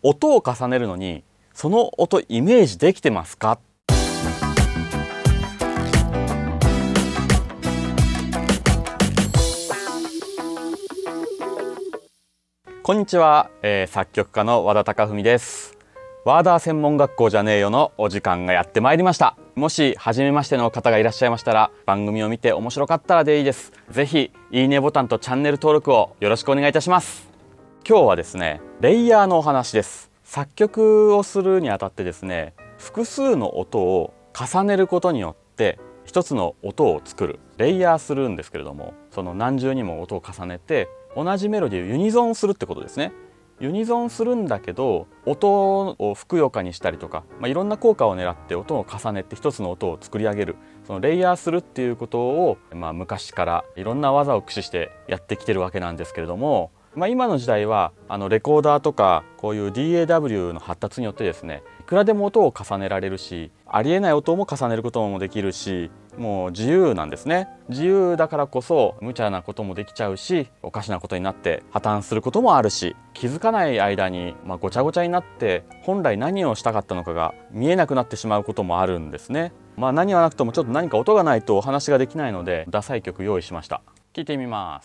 音を重ねるのにその音イメージできてますか？こんにちは、作曲家の和田貴文です。ワーダー専門学校じゃねえよのお時間がやってまいりました。もし初めましての方がいらっしゃいましたら、番組を見て面白かったらでいいです。ぜひいいねボタンとチャンネル登録をよろしくお願いいたします。今日はですね、レイヤーのお話です。作曲をするにあたってですね、複数の音を重ねることによって一つの音を作る、レイヤーするんですけれども、その何重にも音を重ねて同じメロディーをユニゾンするってことですね。ユニゾンするんだけど、音をふくよかにしたりとか、いろんな効果を狙って音を重ねて一つの音を作り上げる、そのレイヤーするっていうことを、昔からいろんな技を駆使してやってきてるわけなんですけれども、今の時代はレコーダーとかこういう DAW の発達によってですね、いくらでも音を重ねられるし、ありえない音も重ねることもできるし、もう自由なんですね。自由だからこそ無茶なこともできちゃうし、おかしなことになって破綻することもあるし、気づかない間にごちゃごちゃになって本来何をしたかったのかが見えなくなってしまうこともあるんですね。何はなくともちょっと何か音がないとお話ができないので、ダサい曲用意しました。聴いてみます。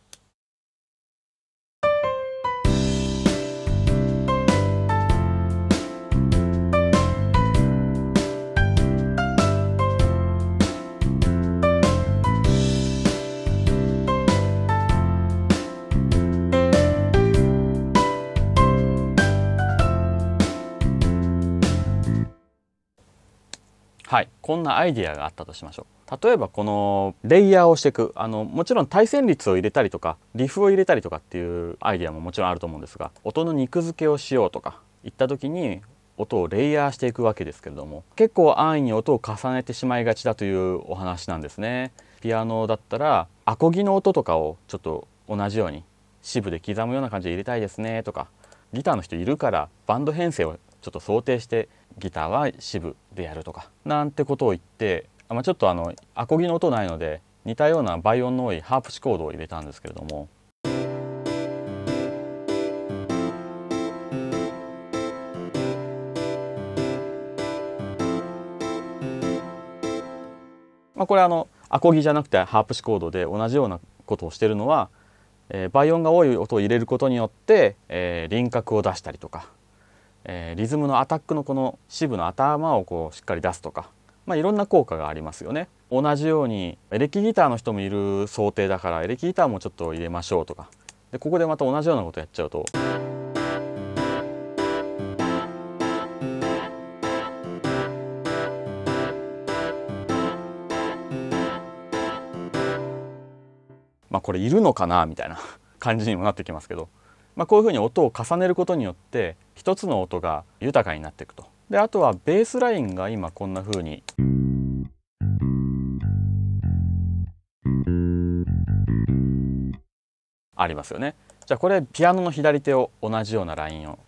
はい、こんなアイディアがあったとしましょう。例えばこのレイヤーをしていく、もちろん対旋律を入れたりとかリフを入れたりとかっていうアイディアももちろんあると思うんですが、音の肉付けをしようとかいった時に音をレイヤーしていくわけですけれども、結構安易に音を重ねてしまいがちだというお話なんですね。ピアノだったらアコギの音とかをちょっと同じように支部で刻むような感じで入れたいですねとか、ギターの人いるからバンド編成をちょっと想定してギターは支部でやるとかなんてことを言って、ちょっとアコギの音ないので似たような倍音の多いハープシコードを入れたんですけれども、これアコギじゃなくてハープシコードで同じようなことをしているのは、倍音が多い音を入れることによって、輪郭を出したりとか、リズムのアタックのこの支部の頭をこうしっかり出すとか、いろんな効果がありますよね。同じようにエレキギターの人もいる想定だからエレキギターもちょっと入れましょうとかで、ここでまた同じようなことやっちゃうと、これいるのかなみたいな感じにもなってきますけど、こういうふうに音を重ねることによって一つの音が豊かになっていくと。であとはベースラインが今こんなふうにありますよね。じゃあこれピアノの左手を同じようなラインを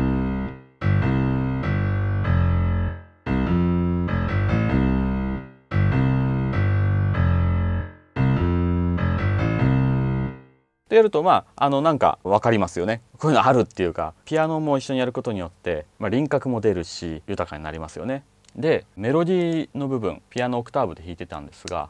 でやるとなんか分かりますよね。こういうのあるっていうか、ピアノも一緒にやることによって、輪郭も出るし豊かになりますよね。でメロディーの部分、ピアノオクターブで弾いてたんですが、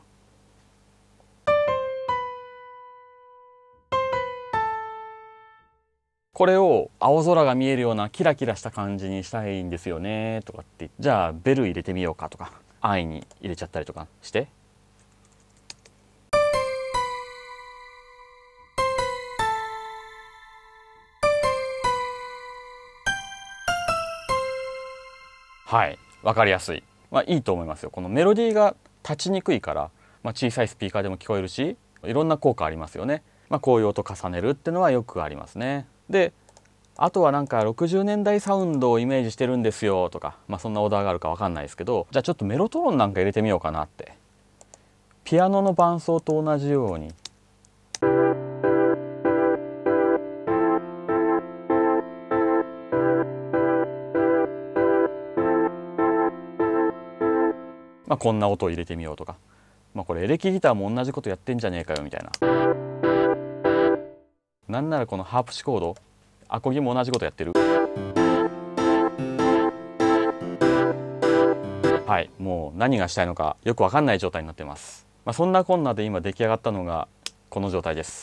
これを青空が見えるようなキラキラした感じにしたいんですよねとかって、じゃあベル入れてみようかとか安易に入れちゃったりとかして、はい、分かりやすい、いいと思いますよ。このメロディーが立ちにくいから、小さいスピーカーでも聞こえるし、いろんな効果ありますよね。こういう音重ねるっていうのはよくありますね。であとはなんか60年代サウンドをイメージしてるんですよとか、そんなオーダーがあるか分かんないですけど、じゃあちょっとメロトーンなんか入れてみようかなって、ピアノの伴奏と同じようにこんな音を入れてみようとか、これエレキギターも同じことやってんじゃねえかよみたいな。なんならこのハープシコードアコギも同じことやってる。はい、もう何がしたいのかよくわかんない状態になってます。そんなこんなで今出来上がったのがこの状態です。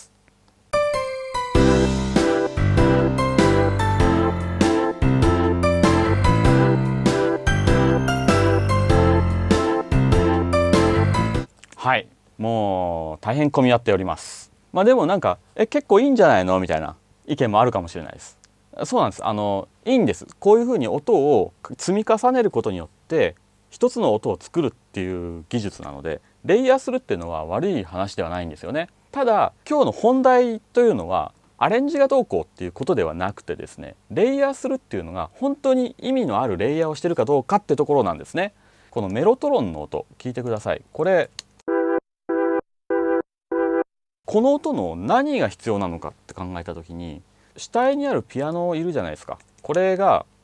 はい、もう大変混み合っております。でもなんか結構いいんじゃないのみたいな意見もあるかもしれないです。そうなんです。いいんです。こういうふうに音を積み重ねることによって一つの音を作るっていう技術なので、レイヤーするっていうのは悪い話ではないんですよね。ただ今日の本題というのはアレンジがどうこうっていうことではなくてですね、レイヤーするっていうのが本当に意味のあるレイヤーをしてるかどうかってところなんですね。このメロトロンの音聞いてください。この音の何が必要なのかって考えた時に、下にあるピアノいるじゃないですか。これ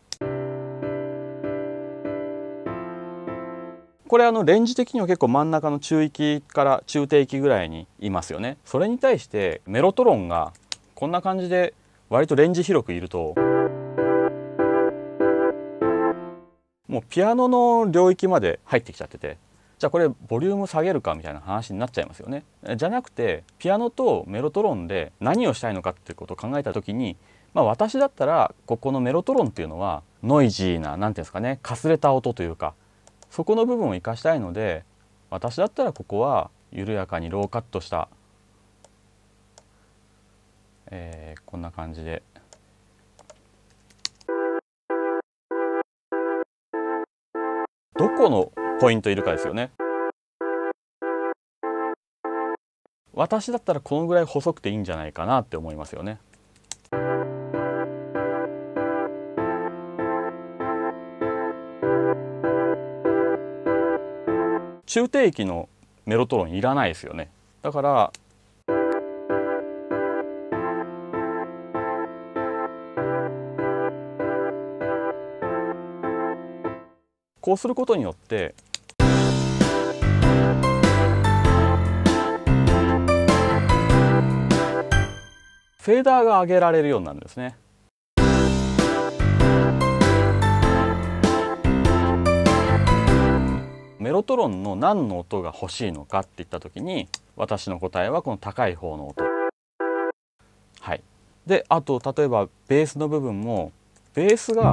レンジ的には結構真ん中の中域から中低域ぐらいにいますよね。それに対してメロトロンがこんな感じで割とレンジ広くいると、もうピアノの領域まで入ってきちゃってて、じゃあこれボリューム下げるかみたいな話になっちゃいますよね。じゃなくてピアノとメロトロンで何をしたいのかっていうことを考えた時に、私だったらここのメロトロンっていうのはノイジーな、なんていうんですかね、かすれた音というか、そこの部分を生かしたいので、私だったらここは緩やかにローカットした、こんな感じでどこのポイントいるかですよね。私だったらこのぐらい細くていいんじゃないかなって思いますよね。中低域のメロトロンいらないですよね。だからこうすることによってフェーダーが上げられるようになるんですね。メロトロンの何の音が欲しいのかって言った時に、私の答えはこの高い方の音。はい。で、あと例えばベースの部分も、ベースが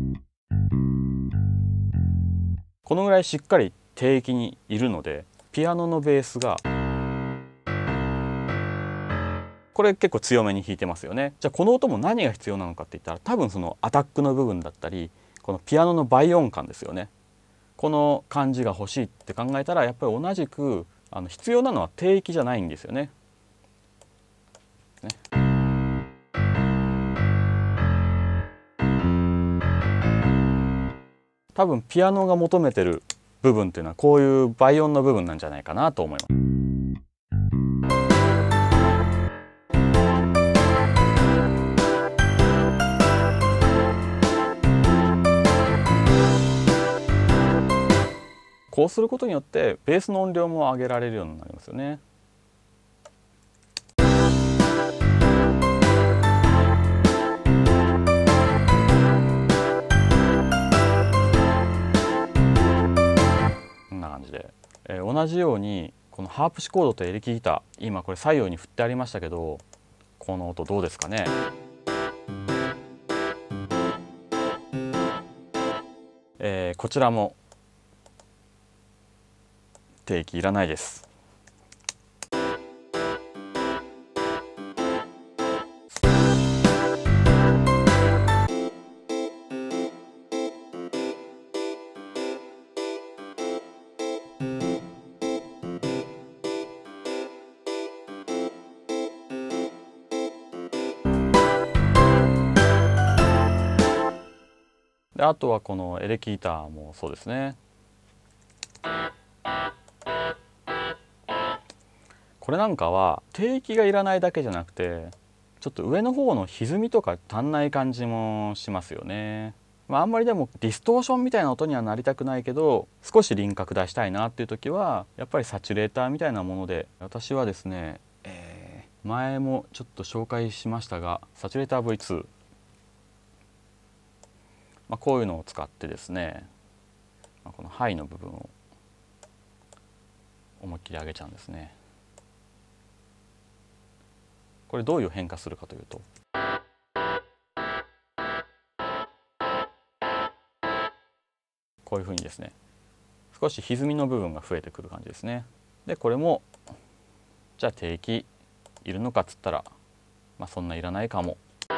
このぐらいしっかり低域にいるので、ピアノのベースがこれ結構強めに弾いてますよね。じゃあこの音も何が必要なのかって言ったら、多分そのアタックの部分だったり、このピアノの倍音感ですよね。この感じが欲しいって考えたら、やっぱり同じく必要なのは低域じゃないんですよね。多分ピアノが求めてる部分っていうのはこういう倍音の部分なんじゃないかなと思います。こうすることによってベースの音量も上げられるようになりますよね。こんな感じで、同じようにこのハープシコードとエレキギター、今これ左右に振ってありましたけど、この音どうですかね。こちらも定域いらないです。で、あとはこのエレキギターもそうですね。これなんかは低域がいらないだけじゃなくて、ちょっと上の方の歪みとか足んない感じもしますよね。あんまりでもディストーションみたいな音にはなりたくないけど、少し輪郭出したいなっていう時はやっぱりサチュレーターみたいなもので、私はですね、前もちょっと紹介しましたが、サチュレーター V2 こういうのを使ってですね、このハイの部分を思いっきり上げちゃうんですね。これどういう変化するかというと、こういうふうにですね、少し歪みの部分が増えてくる感じですね。でこれもじゃあ定期いるのかっつったら、そんないらないかも。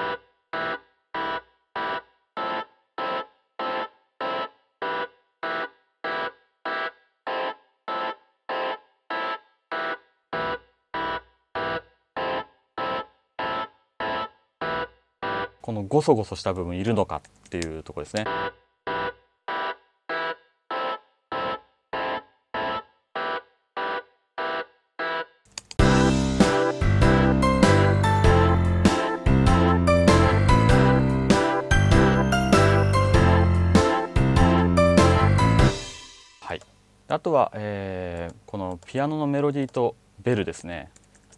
このゴソゴソした部分いるのかっていうところですね。はい、あとは、このピアノのメロディーとベルですね。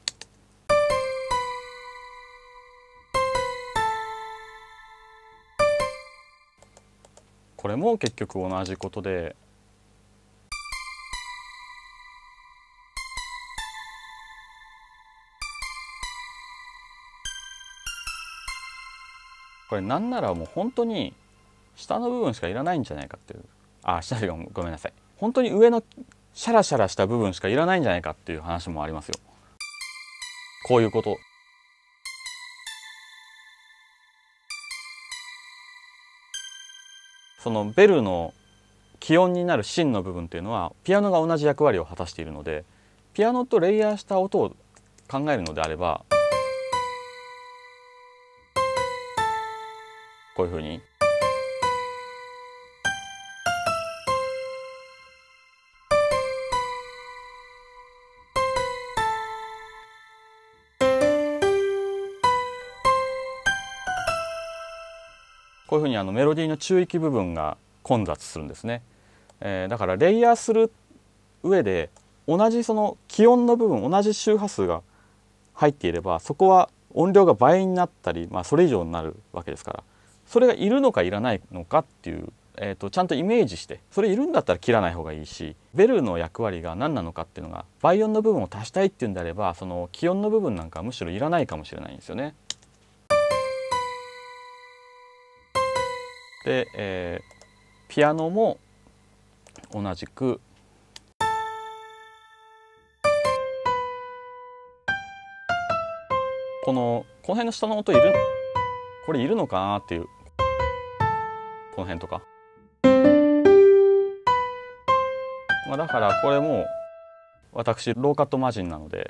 これも結局同じことで、これなんならもう本当に下の部分しかいらないんじゃないかっていう、下がごめんなさい、本当に上のシャラシャラした部分しかいらないんじゃないかっていう話もありますよ。こういうこと。そのベルの気音になる芯の部分っていうのはピアノが同じ役割を果たしているので、ピアノとレイヤーした音を考えるのであれば、こういうふうにこういうふうにメロディーの中域部分が混雑するんですね。だからレイヤーする上で同じその気音の部分、同じ周波数が入っていれば、そこは音量が倍になったり、それ以上になるわけですから、それがいるのかいらないのかっていう、ちゃんとイメージして、それいるんだったら切らない方がいいし、ベルの役割が何なのかっていうのが、倍音の部分を足したいっていうんであれば、その気音の部分なんかはむしろいらないかもしれないんですよね。で、ピアノも同じくこの辺の下の音これいるのかなっていう、この辺とか、だからこれも私ローカットマジンなので、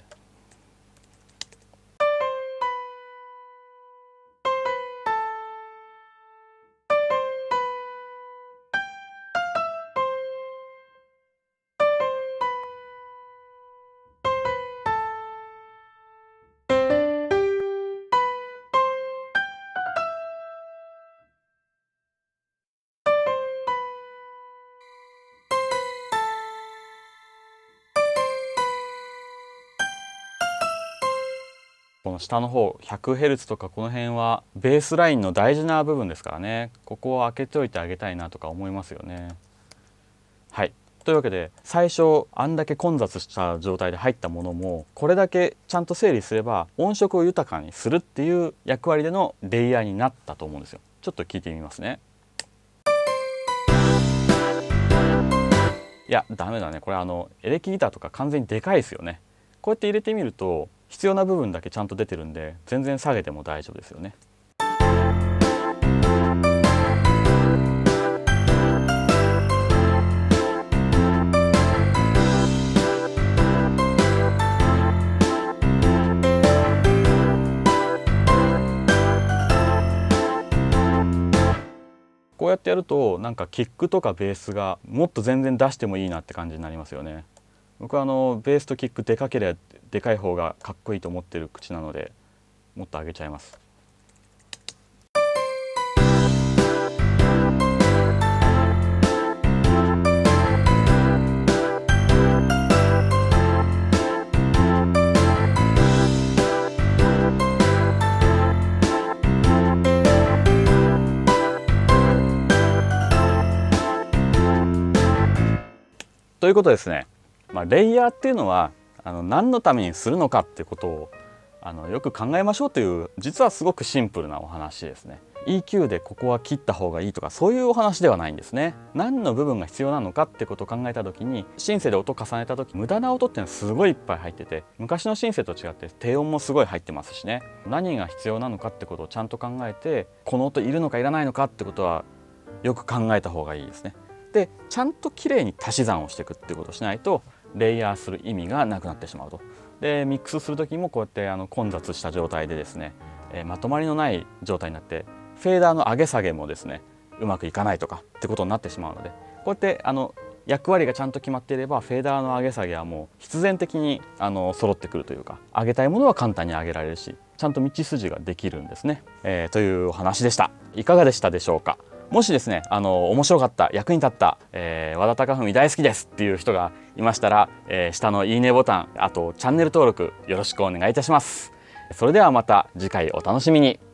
この下の方 100Hz とかこの辺はベースラインの大事な部分ですからね、ここを開けておいてあげたいなとか思いますよね。はい、というわけで最初あんだけ混雑した状態で入ったものも、これだけちゃんと整理すれば音色を豊かにするっていう役割でのレイヤーになったと思うんですよ。ちょっと聞いてみますね。いやダメだね、これエレキギターとか完全にでかいですよね。こうやって入れてみると必要な部分だけちゃんと出てるんで、全然下げても大丈夫ですよね。こうやってやるとなんかキックとかベースがもっと全然出してもいいなって感じになりますよね。僕はベースとキックでかければでかい方がかっこいいと思ってる口なので、もっと上げちゃいます。 ということですね、レイヤーっていうのは何のためにするのかっていうことをよく考えましょうという、実はすごくシンプルなお話ですね。 EQ でここは切った方がいいとかそういうお話ではないんですね。何の部分が必要なのかってことを考えた時に、シンセで音重ねた時無駄な音っていうのはすごいいっぱい入ってて、昔のシンセと違って低音もすごい入ってますしね。何が必要なのかってことをちゃんと考えて、この音いるのかいらないのかってことはよく考えた方がいいですね。でちゃんときれいに足し算をしていくっていうことをしないとレイヤーする意味がなくなってしまうと。でミックスする時もこうやって混雑した状態でですね、まとまりのない状態になってフェーダーの上げ下げもですねうまくいかないとかってことになってしまうので、こうやって役割がちゃんと決まっていればフェーダーの上げ下げはもう必然的に揃ってくるというか、上げたいものは簡単に上げられるし、ちゃんと道筋ができるんですね、というお話でした。いかがでしたでしょうか。もしですね面白かった、役に立った、和田貴文大好きですっていう人がいましたら、下のいいねボタン、あとチャンネル登録よろしくお願いいたします。それではまた次回お楽しみに。